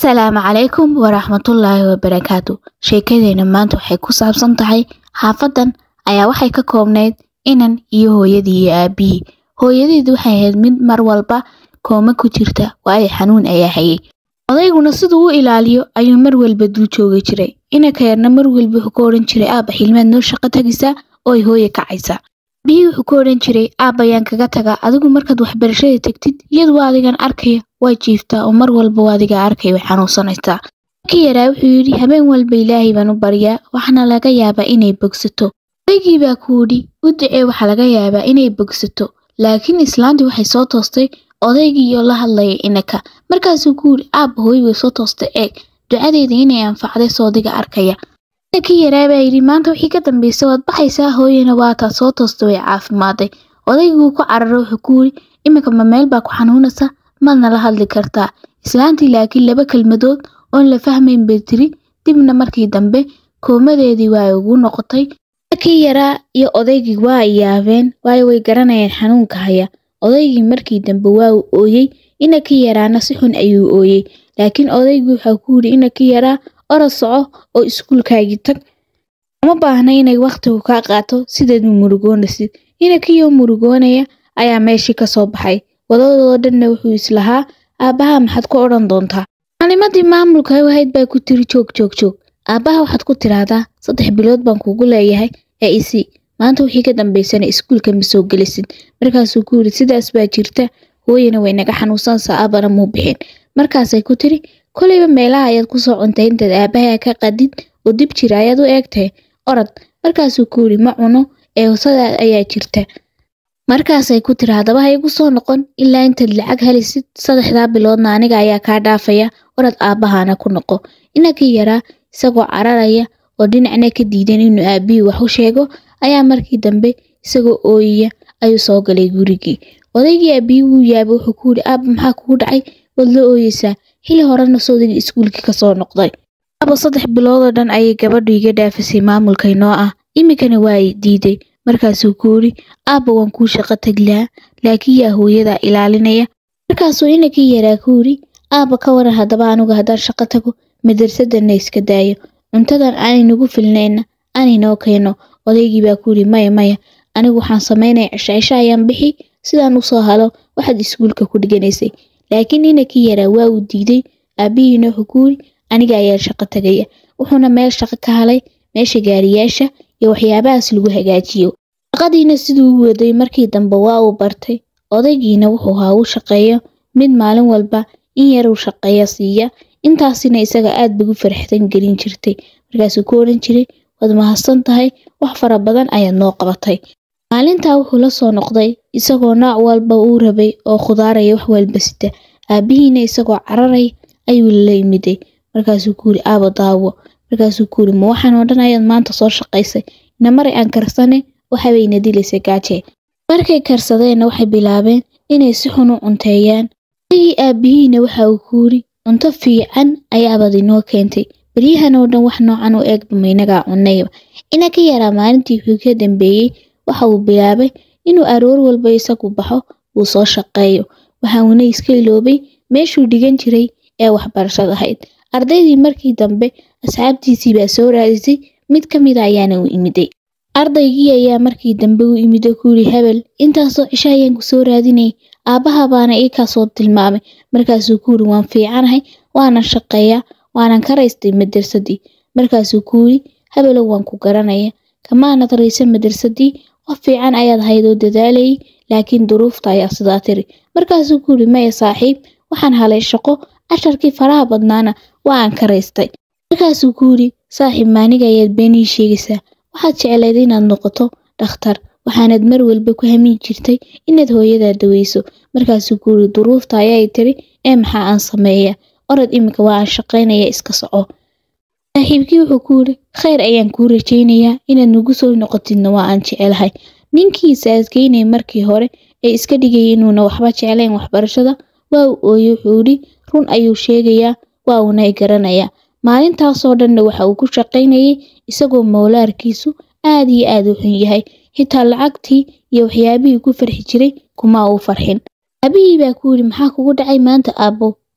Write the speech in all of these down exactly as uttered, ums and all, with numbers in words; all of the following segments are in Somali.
السلام عليكم ورحمة الله وبركاته. sheekadayna maanta waxay ku saabsan tahay xaafadan ayaa waxay ka koobneyd inan iyo hooyadii iyo aabihii. hooyadeedu waxay ahayd mid mar walba kooma ku jirta waayo xanuun ayaa hayay. odayguna siduu u ilaaliyo ayuu mar walba dul joogi jiray. inanka yarna mar walba wuxuu ku oran jiray aaba xilmaad noo shaqo tagisa oo ay hooyo kacaysa. aabihii wuxuu ku oran jiray aaba yaan kaga taga adigu markaad waxbarashada tagtid iyadu waa adigan arkaya way jiiftaa oo mar walba waa adiga arkay way xanuunsanaysaa. kii yaraa wuxuu yidhi habeen walba ilaahay baan u baryaa waxaana laga yaabaa inay bogsato. odaygii baa ku yidhi u ducee waxaa laga yaabaa inay bogsato. laakiin islaantii waxay soo toostay odaygii oo la hadlayay inanka. markaasuu ku yidhi aaba hooyo way soo toostay eeg ducadeeda inay anfacday soo adiga arkaya. kii yaraa baa yidhi maanta wixii ka dambeysay waad baxaysaa hooyana waa taa soo toostay way caafimaaday. odaygii wuu ku cararo wuxuu ku yidhi iminka ma meel baa ku xanuunaysa madna la hadli kartaa. islaantii laakiin laba kelmadood oon la fahmayn bay tiri dibna markii dambe koomadeedii waa ugu noqotay. kii yaraa iyo odaygii waa yaabeen waayo way garanayeen xanuunka haya. odaygii markii dambe waa uu ooyey inankii yaraana si xun ayuu ooyey. laakiin odaygii waxaa ku yidhi inankii yaraa orod soco oo iskuulkaagii tag uma baahna inay waqtigu kaa qaato sideed u murugoonaysid. inankii oo murugoonaya ayaa meeshii ka soo baxay. wadadoo dhanna wuxuu islahaa aabbaha maxaad ku odhan doontaa. maalimadii maamulka ahayd baa ku tiri joog joog joog aabbaha waxaad ku tiraahdaa saddex bilood baan kugu leeyahay ee isi maanta wixii ka dambeysana iskuulka ma soo gelisid. markaasuu ku yidhi sidaas baa jirta hooyana way naga xanuunsanaysaa aabana muu bixin. markaasay ku tiri kolayba meelaha ayaad ku soo cuntay intaad aabbaha ka qadid oo dib jira ayaad u eegtahay orod. markaasuu ku yidhi ma cuno ee hosadaad ayaa jirta. markaasay ku tiri haddaba ha igu soo noqon ilaa intaad lacag helisid saddexdaa biloodna aniga ayaa kaa dhaafaya orod aabbahana ku noqo. inankii yaraa isagoo cararaya oo dhinacna ka diidan inuu aabihii wax u sheego ayaa markii dambe isagoo ooyaya ayuu soo galay gurigii. odaygii aabihii wuu yaabay wuxuu ku yidhi aaba maxaa kugu dhacay waad la ooyeysaa xili horena soodagii iskuulkii ka soo noqday. aaba saddex biloodoo dhan ayay gabadhu iga dhaafisay maamulkay noo ah iminkana waa ay diiday. markaasuu ku yidhi aaba waan kuu shaqo taglaa laakiin yaa hooyadaa ilaalinaya. markaasuu inankii yaraa ku yidhi aaba ka waran haddaba anigu haddaan shaqo tago madarsadana iska daayo cuntadan aanay nagu filnayna aanay noo keeno. odaygii baa ku yidhi maya maya anigu waxaan samaynaya cisho cisho ayaan bixi sidaan usoo halo waxaad iskuulka ku dhiganaysay. laakiin inankii yaraa waa uu diiday. aabihiina wuxuu ku yidhi aniga ayaa shaqo tagaya. wuxuuna meel shaqo ka halay meesha gaariyaasha iyo waxyaabahaas lagu hagaajiyo. shaqadiina siduu u waday markii dambe waa uu bartay. odaygiina wuxuu haa u shaqeeyo mid maalin walba in yar uu shaqeeya siiya intaasina isaga aad bagu farxsan gelin jirtay. markaasuu ku oran jiray waad mahadsan tahay wax fara badan ayaad noo qabatay. maalintaa wuxuu la soo noqday isagoo nooc walba uu rabay oo khudaaraya wax walba sita. aabihiina isagoo cararay ayuu la yimiday. markaasuu ku yidhi aaba daawo. markaasuu ku yidhi ma waxaan oo dhan ayaad maanta soo shaqaysay ina maray aan karsane waxabayna dilaysay gaaje. markay karsadeenna waxay bilaabeen inay si xun u cunteeyaan. odaygii aabihiina waxa uu ku yidhi cunto fiican ayaabad inoo keentay baryahan oo dhan wax noocan u eegba maynagaa cunayba. inankii yaraa maalintii wixii ka dambeeyey waxa uu bilaabay inuu aroor walba isagu baxo uu soo shaqeeyo. waxa uuna iska iloobay meeshuu dhigan jiray ee waxbarashada ahayd. ardaydii markii dambe asxaabtiisii baa soo raadisay mid ka mid a ayaana u imiday. ardaygii ayaa markii dambe u imiday ku yidhi hebel intaasoo cisho ayaan ku soo raadinay aabbaha baana ii kaa soo tilmaamay. markaasuu ku yidhi waan fiicanahay waanan shaqeeyaa waanan ka raystay madarsadii. markaasuu ku yidhi hebelow waan ku garanaya kamaanad raysan madarsadii qof fiican ayaad hayd oo dadaalayay laakiin duruufta ayaa sidaa tiri. markaasuu ku yidhi maya saaxiib waxaan halay shaqo casharkii faraha badnaana waa aan ka raystay. markaasuu ku yidhi saaxiib maaniga ayaad beenii sheegaysaa waxaad jeclayd inaad noqoto dhakhtar waxaanad mar walba ku hamin jirtay inaad hooyadaa daweyso. markaasuu ku yidhi duruufta ayay tiri ee maxaa aan sameeya orod iminka waa aan shaqaynaya iska soco. saaxiibkii wuxuu ku yidhi khayr ayaan kuu rajaynayaa inaad nagu soo noqotidna waa aan jecelahay. ninkiisa adkeynay markii hore ee iska dhigayay inuuna waxba jeclayn waxbarashada waa uu ooyey wuxuu yidhi run ayuu sheegayaa waa uuna i garanayaa. maalintaasoo dhanna waxa uu ku shaqaynayay isagoo mowlaarkiisu aad iyo aad u xun yahay xitaa lacagtii iyo waxyaabihii ku farxi jiray kuma uu farxin. aabihii baa ku yidhi maxaa kugu dhacay maanta aabbo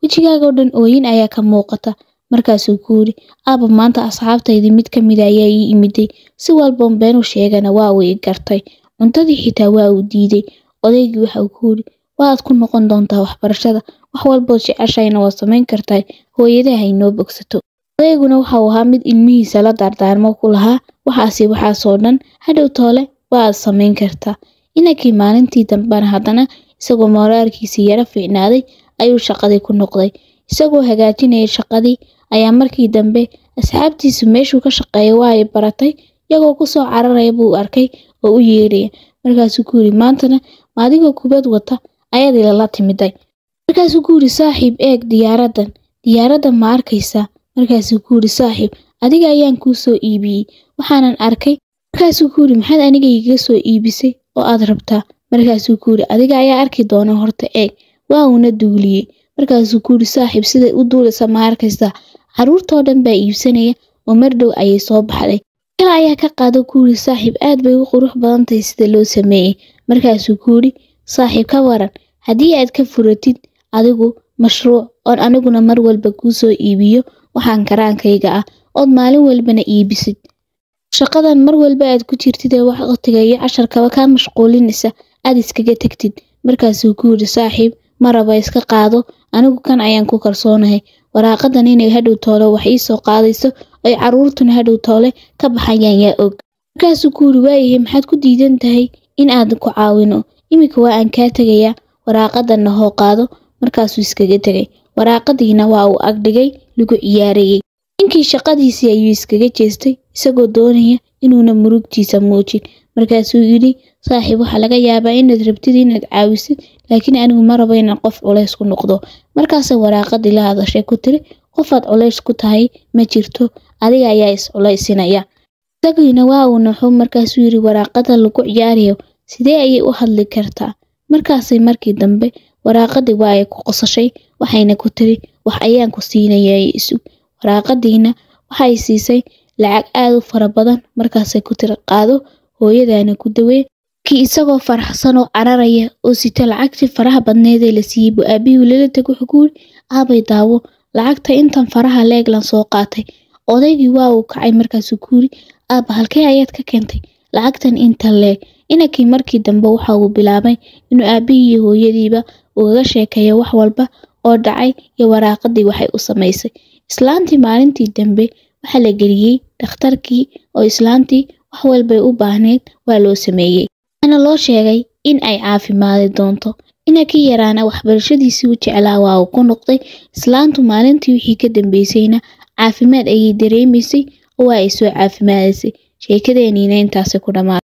wejigaaga oo dhan ooyin ayaa ka muuqata. Markaasuu ku yiri, aaba maanta asxaabtaydii mid ka mid ah ayaa ii imiday, si walba been u sheegana waa uu i gartay, cuntadii xitaa waa uu diiday. Odaygii waxa uu ku yiri, waad ku noqon doontaa waxbarashada, wax walba oo jeceshayna waad samayn kartaa, hooyadaa ha inoo bogsato. Odayguna waxa uu ahaa mid ilmihiisa la dardaarmo ku lahaa, waxaasi waxaasoo dhan hadhow toole waad samayn kartaa. Inankii maalintii dambana haddana isagoo moraarkiisii yara fiicnaaday ayuu shaqadii ku noqday. Isagoo hagaajinaya shaqadii ayaa markii dambe asxaabtiisu meeshuu ka shaqeeyo waa ay baratay, iyagoo ku soo cararaya buu arkay oo u yeeraya. Markaasuu ku yiri, maantana maadigoo kubad wata ayaad ilala timiday. Markaasuu ku yiri, saaxiib eeg diyaaraddan, diyaaraddan ma arkaysaa? Markaasuu ku yiri, saaxiib adiga ayaan kuu soo iibiyey, waxaanan arkay. Markaasuu ku yiri, maxaad aniga iiga soo iibisay oo aad rabtaa? Markaasuu ku yiri, adiga ayaa arki doona, horta eeg. Waa uuna duuliyey. Markaasuu ku yiri, saaxiib sida u duulisa ma arkaysaa? Caruurtoo dhan baa iibsanaya oo mar dhow ayay soo baxday. Kala ayaa ka qaado ku yiri, saaxiib aad bay u qurux badan tahay sida loo sameeyey. Markaasuu ku yiri, saaxiib ka waran haddii aad ka furatid adigu mashruuc oon aniguna mar walba kuu soo iibiyo waxaan karaankayga ah ood maalin walbana iibisid. Shaqadan mar walba aad ku jirtid ee waqtiga iyo casharkaba ka mashquulinaysa aad iskaga tagtid. Markaasuu ku yiri, saaxiib ma raba iska qaado, anigu kan ayaan ku kalsoonahay. Waraaqadan inay hadhow toole wax ii soo qaadayso ay caruurtuna hadhow toole ka baxayaan yaa og. Markaasuu ku yiri, waayahay maxaad ku diidan tahay in aad ku caawino? Iminka waa aan kaa tegayaa, waraaqadanna hoo qaado. Markaasuu iskaga tegay. Waraaqadiina waa uu agdhigay lagu ciyaarayay. Ninkii shaqadiisii ayuu iskaga jeestay isagoo doonaya inuuna murugtiisa muujin. Markaasuu yiri, saaxiib waxa laga yaabaa inaad rabtid inaad caawisid, laakiin anigu ma rabo inaan qof culays ku noqdo. Markaasay waraaqadii la hadashay ku tiri, qofaad culays ku tahay ma jirto, adiga ayaa is culaysinaya. Isagiina waa uu naxo. Markaasuu yiri, waraaqada lagu ciyaarayo sidee ayay u hadli kartaa? Markaasay markii dambe waraaqadii waa ay ku qosashay, waxayna ku tiri, wax ayaan ku siinayaa isu. Waraaqadiina waxay siisay lacag aad u fara badan. Markaasay ku tiri, qaado, hooyadaana ku dawee. Kii isagoo faraxsan oo cararaya oo sita lacagtii faraha badneed ee la siiyey buu aabihii lala tag wuxuu ku yiri, aabay daawo, lacagta intan faraha leeg lan soo qaatay. Odaygii waa uu kacay. Markaasuu ku yiri, aaba halkee ayaad ka keentay lacagtan inta leeg? Inankii markii dambe waxa uu bilaabay inuu aabihii iyo hooyadiiba ugaga sheekeeyo wax walba oo dhacay iyo waraaqadii waxay u samaysay. Islaantii maalintii dambe waxa la geliyey dhakhtarkii oo islaantii wax walba u baahneed waa loo sameeyey. Ana loo sheegay in ay caafimaadi doonto. Inankii yaraana waxbarashadiisii u jeclaa waa uu ku noqday. Islaantu maalintii wixii ka dambeysayna caafimaad ayay dareemaysay oo waa ay soo caafimaadaysay. Sheekadeeniina intaas ku dhamaatay.